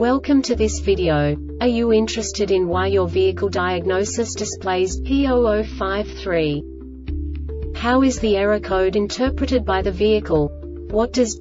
Welcome to this video. Are you interested in why your vehicle diagnosis displays P0053? How is the error code interpreted by the vehicle? What does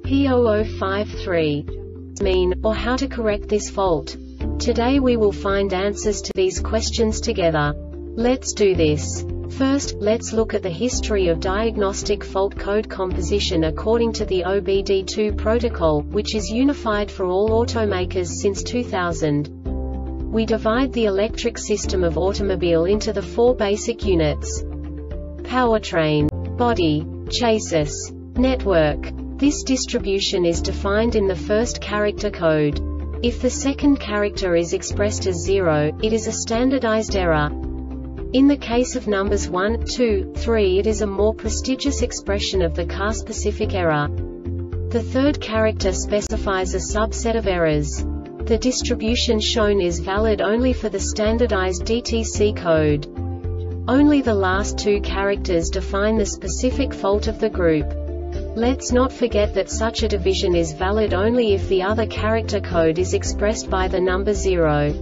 P0053 mean, or how to correct this fault? Today we will find answers to these questions together. Let's do this. First, let's look at the history of diagnostic fault code composition according to the OBD2 protocol, which is unified for all automakers since 2000. We divide the electric system of automobile into the four basic units: powertrain, body, chassis, network. This distribution is defined in the first character code. If the second character is expressed as 0, it is a standardized error. In the case of numbers 1, 2, 3, it is a more prestigious expression of the car-specific error. The third character specifies a subset of errors. The distribution shown is valid only for the standardized DTC code. Only the last two characters define the specific fault of the group. Let's not forget that such a division is valid only if the other character code is expressed by the number 0.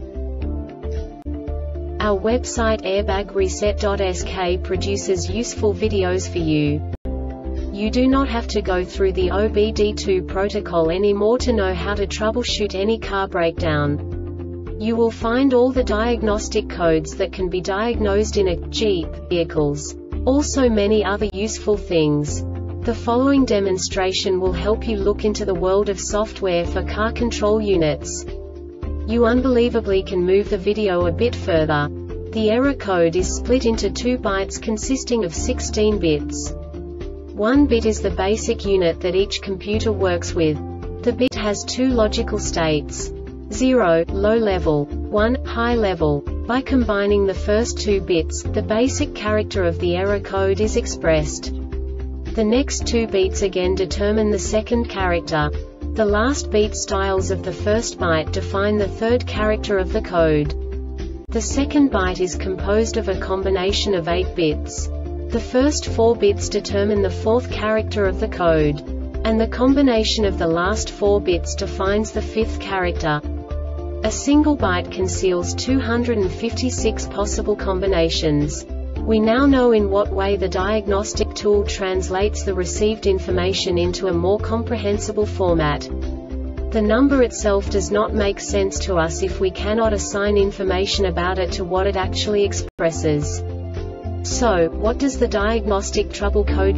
Our website airbagreset.sk produces useful videos for you. You do not have to go through the OBD2 protocol anymore to know how to troubleshoot any car breakdown. You will find all the diagnostic codes that can be diagnosed in a Jeep vehicles. Also many other useful things. The following demonstration will help you look into the world of software for car control units. You unbelievably can move the video a bit further. The error code is split into 2 bytes consisting of 16 bits. 1 bit is the basic unit that each computer works with. The bit has 2 logical states: 0, low level, 1, high level. By combining the first 2 bits, the basic character of the error code is expressed. The next 2 beats again determine the second character. The last beat styles of the first byte define the third character of the code. The second byte is composed of a combination of 8 bits. The first 4 bits determine the fourth character of the code. And the combination of the last 4 bits defines the fifth character. A single byte conceals 256 possible combinations. We now know in what way the diagnostic tool translates the received information into a more comprehensible format. The number itself does not make sense to us if we cannot assign information about it to what it actually expresses. So, what does the diagnostic trouble code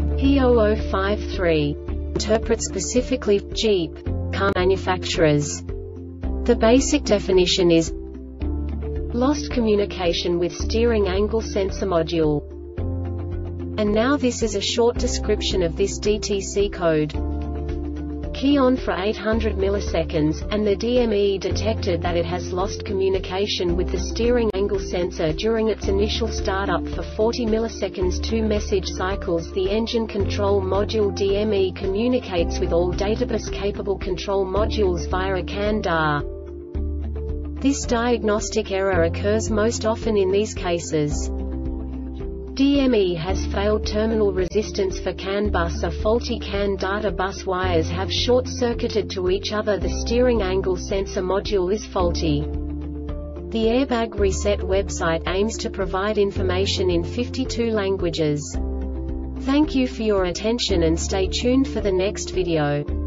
P0053 interpret specifically for Jeep car manufacturers? The basic definition is lost communication with steering angle sensor module. And now this is a short description of this DTC code. Key on for 800 milliseconds, and the DME detected that it has lost communication with the steering angle sensor during its initial startup for 40 milliseconds. 2 message cycles. The engine control module DME communicates with all databus-capable control modules via a CAN DA. This diagnostic error occurs most often in these cases: DME has failed terminal resistance for CAN bus, or faulty CAN data bus wires have short-circuited to each other, the steering angle sensor module is faulty. The Airbag Reset website aims to provide information in 52 languages. Thank you for your attention and stay tuned for the next video.